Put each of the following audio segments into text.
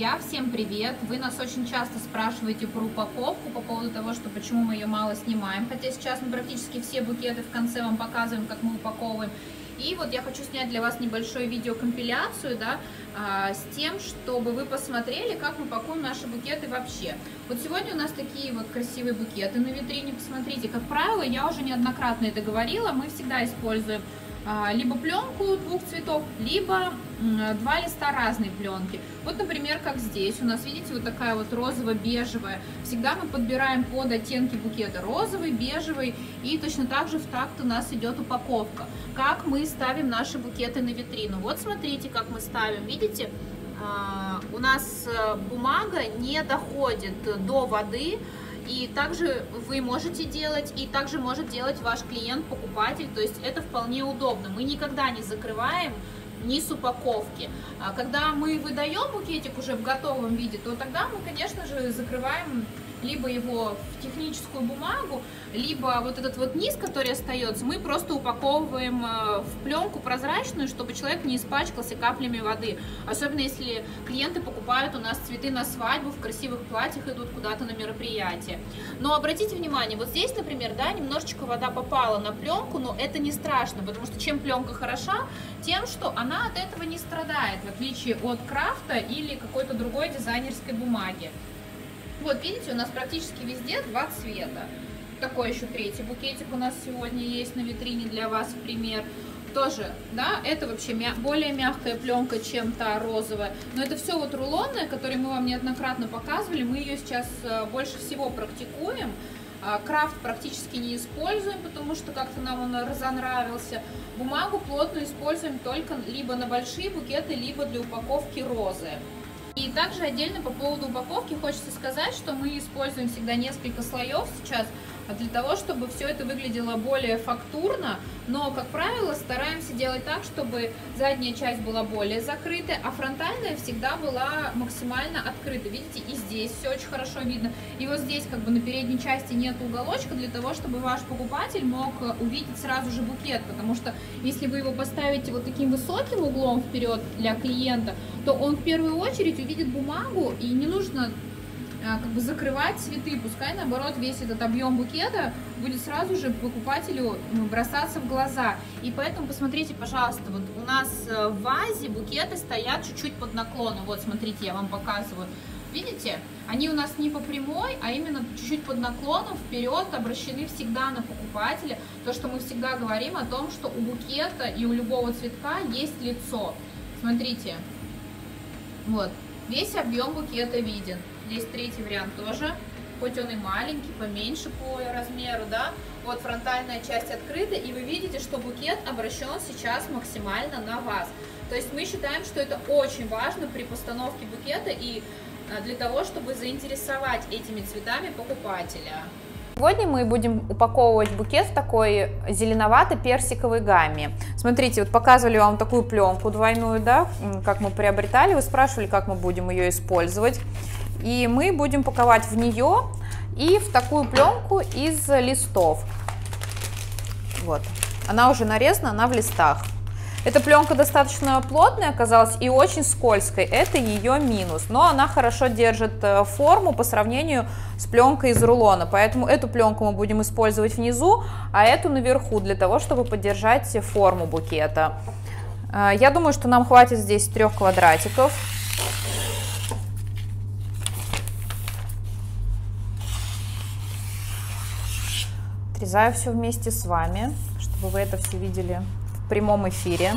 друзья, всем привет! Вы нас очень часто спрашиваете про упаковку по поводу того, что почему мы ее мало снимаем, хотя сейчас мы практически все букеты в конце вам показываем, как мы упаковываем. И вот я хочу снять для вас небольшую видеокомпиляцию, да, с тем, чтобы вы посмотрели, как мы пакуем наши букеты вообще. Вот сегодня у нас такие вот красивые букеты на витрине, посмотрите. Как правило, я уже неоднократно это говорила, мы всегда используем либо пленку двух цветов, либо два листа разной пленки. Вот, например, как здесь у нас, видите, вот такая вот розово-бежевая. Всегда мы подбираем под оттенки букета розовый, бежевый, и точно так же в такт у нас идет упаковка. Как мы ставим наши букеты на витрину? Вот смотрите, как мы ставим, видите, у нас бумага не доходит до воды. И также вы можете делать, и также может делать ваш клиент, покупатель, то есть это вполне удобно. Мы никогда не закрываем низ упаковки. А когда мы выдаем букетик уже в готовом виде, то тогда мы, конечно же, закрываем либо его в техническую бумагу, либо вот этот вот низ, который остается, мы просто упаковываем в пленку прозрачную, чтобы человек не испачкался каплями воды. Особенно если клиенты покупают у нас цветы на свадьбу, в красивых платьях идут куда-то на мероприятие. Но обратите внимание, вот здесь, например, да, немножечко вода попала на пленку, но это не страшно, потому что чем пленка хороша, тем, что она от этого не страдает, в отличие от крафта или какой-то другой дизайнерской бумаги. Вот, видите, у нас практически везде два цвета. Такой еще третий букетик у нас сегодня есть на витрине для вас, в пример. Тоже, да, это вообще более мягкая пленка, чем та розовая. Но это все вот рулонная, которую мы вам неоднократно показывали. Мы ее сейчас больше всего практикуем. Крафт практически не используем, потому что как-то нам он разонравился. Бумагу плотную используем только либо на большие букеты, либо для упаковки розы. И также отдельно по поводу упаковки хочется сказать, что мы используем всегда несколько слоев сейчас для того, чтобы все это выглядело более фактурно, но, как правило, стараемся делать так, чтобы задняя часть была более закрытой, а фронтальная всегда была максимально открыта. Видите, и здесь все очень хорошо видно, и вот здесь как бы на передней части нет уголочка для того, чтобы ваш покупатель мог увидеть сразу же букет, потому что если вы его поставите вот таким высоким углом вперед для клиента, то он в первую очередь увидит бумагу, и не нужно как бы закрывать цветы, пускай наоборот весь этот объем букета будет сразу же покупателю бросаться в глаза. И поэтому посмотрите, пожалуйста, вот у нас в вазе букеты стоят чуть-чуть под наклоном. Вот смотрите, я вам показываю. Видите, они у нас не по прямой, а именно чуть-чуть под наклоном вперед, обращены всегда на покупателя. То, что мы всегда говорим о том, что у букета и у любого цветка есть лицо. Смотрите, вот, весь объем букета виден. Здесь третий вариант тоже, хоть он и маленький, поменьше по размеру, да. Вот фронтальная часть открыта, и вы видите, что букет обращен сейчас максимально на вас. То есть мы считаем, что это очень важно при постановке букета и для того, чтобы заинтересовать этими цветами покупателя. Сегодня мы будем упаковывать букет в такой зеленовато-персиковой гамме. Смотрите, вот показывали вам такую пленку двойную, да, как мы приобретали. Вы спрашивали, как мы будем ее использовать. И мы будем паковать в нее и в такую пленку из листов. Вот, она уже нарезана, она в листах. Эта пленка достаточно плотная оказалась и очень скользкой, это ее минус, но она хорошо держит форму по сравнению с пленкой из рулона, поэтому эту пленку мы будем использовать внизу, а эту наверху, для того, чтобы поддержать форму букета. Я думаю, что нам хватит здесь 3 квадратиков. Отрезаю все вместе с вами, чтобы вы это все видели в прямом эфире.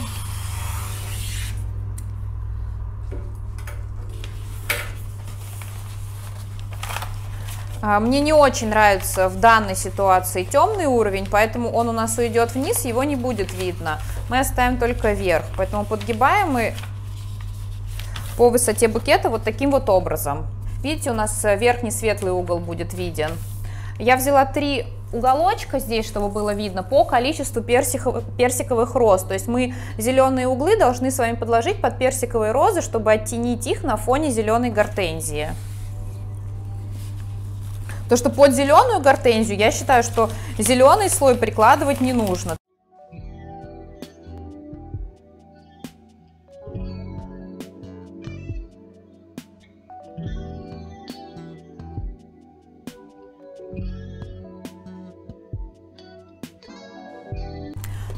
Мне не очень нравится в данной ситуации темный уровень, поэтому он у нас уйдет вниз, его не будет видно. Мы оставим только вверх, поэтому подгибаем мы по высоте букета вот таким вот образом. Видите, у нас верхний светлый угол будет виден. Я взяла 3 уголочка здесь, чтобы было видно, по количеству персиковых роз. То есть мы зеленые углы должны с вами подложить под персиковые розы, чтобы оттенить их на фоне зеленой гортензии. То, что под зеленую гортензию, я считаю, что зеленый слой прикладывать не нужно.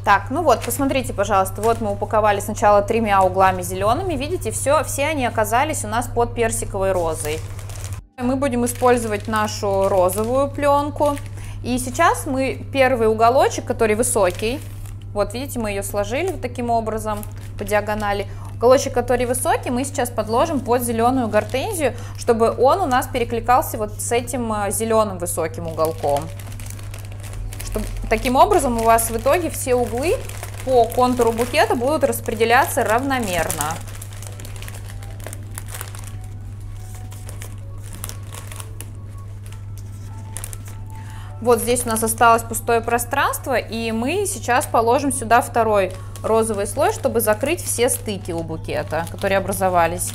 Так, ну вот, посмотрите, пожалуйста, вот мы упаковали сначала 3 углами зелеными, видите, все они оказались у нас под персиковой розой. Мы будем использовать нашу розовую пленку, и сейчас мы первый уголочек, который высокий, вот видите, мы ее сложили вот таким образом по диагонали, уголочек, который высокий, мы сейчас подложим под зеленую гортензию, чтобы он у нас перекликался вот с этим зеленым высоким уголком. Таким образом у вас в итоге все углы по контуру букета будут распределяться равномерно. Вот здесь у нас осталось пустое пространство, и мы сейчас положим сюда второй розовый слой, чтобы закрыть все стыки у букета, которые образовались.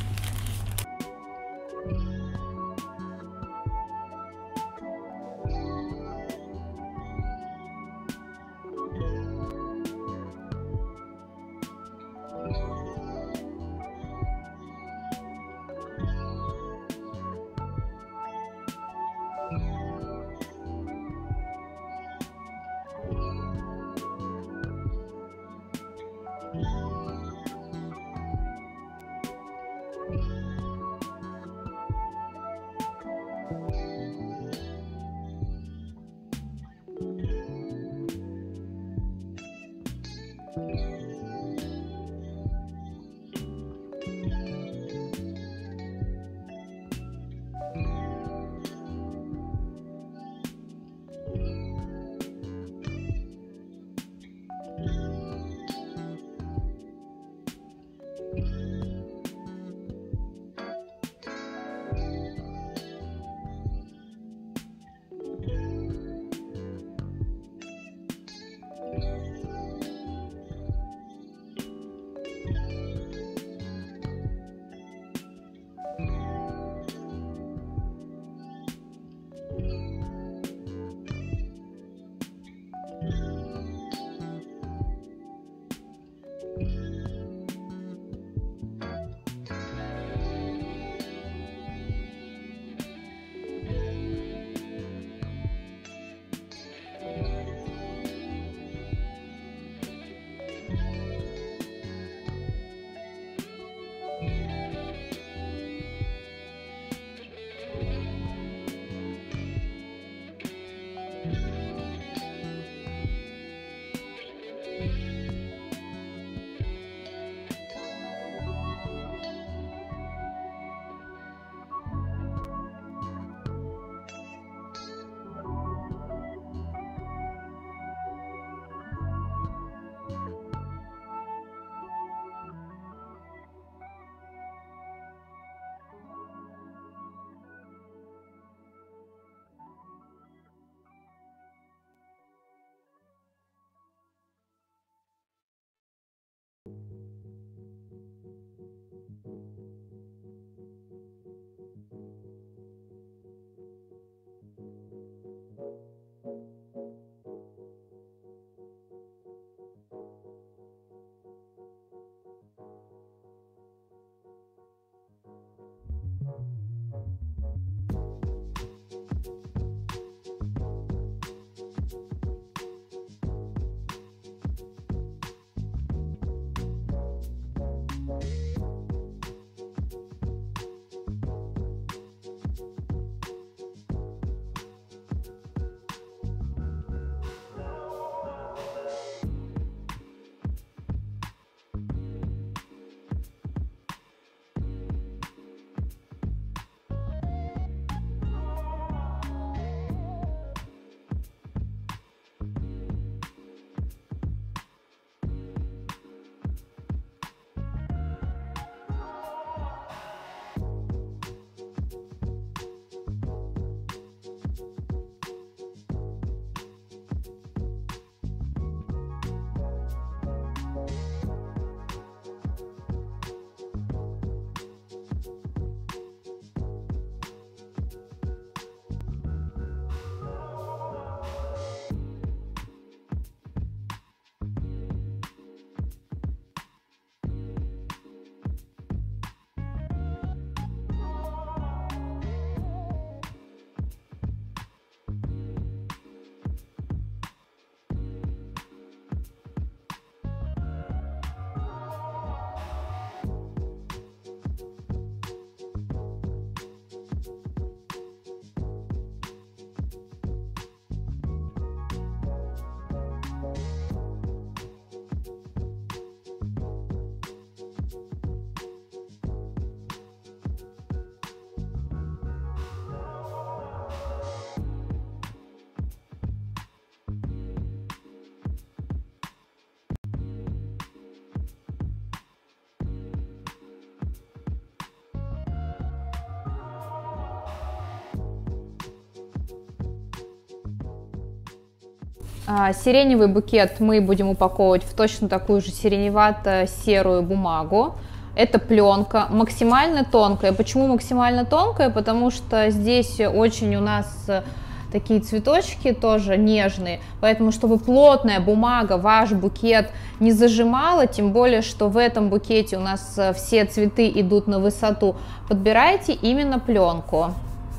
Сиреневый букет мы будем упаковывать в точно такую же сиреневато-серую бумагу. Это пленка, максимально тонкая. Почему максимально тонкая? Потому что здесь очень у нас такие цветочки тоже нежные, поэтому чтобы плотная бумага ваш букет не зажимала, тем более, что в этом букете у нас все цветы идут на высоту, подбирайте именно пленку.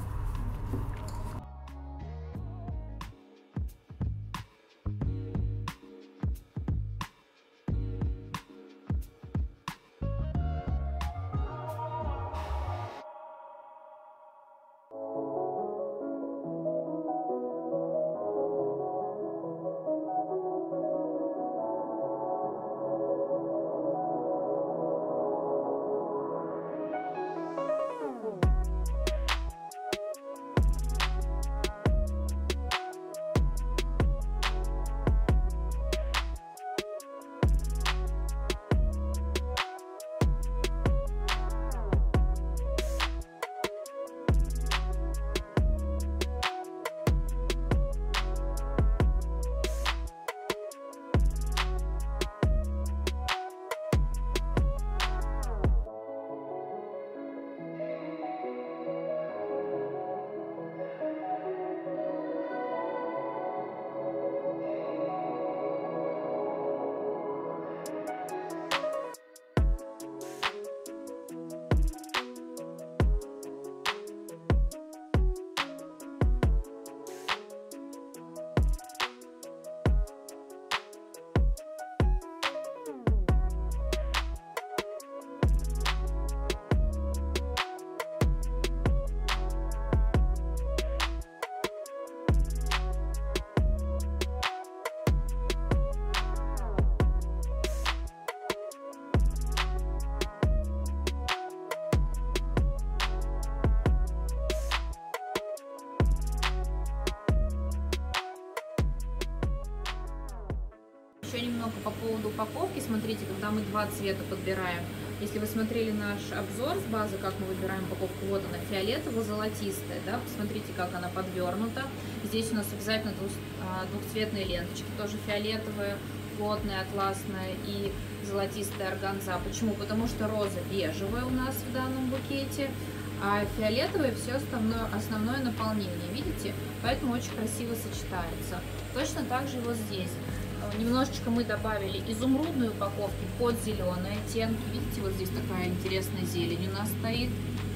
Еще немного по поводу упаковки. Смотрите, когда мы два цвета подбираем. Если вы смотрели наш обзор с базы, как мы выбираем упаковку, вот она, фиолетово-золотистая, да, посмотрите, как она подвернута. Здесь у нас обязательно двухцветные ленточки, тоже фиолетовая, плотная, атласная и золотистая органза. Почему? Потому что роза бежевая у нас в данном букете, а фиолетовое все основное наполнение, видите? Поэтому очень красиво сочетается. Точно так же вот здесь. Немножечко мы добавили изумрудной упаковки под зеленые оттенки. Видите, вот здесь такая интересная зелень у нас стоит.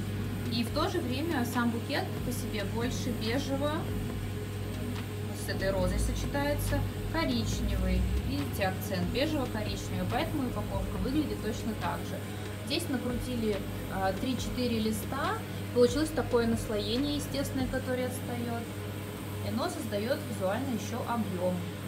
И в то же время сам букет по себе больше бежевого, с этой розой сочетается, коричневый. Видите, акцент бежево-коричневый, поэтому упаковка выглядит точно так же. Здесь накрутили 3-4 листа, получилось такое наслоение естественное, которое отстает. И оно создает визуально еще объем.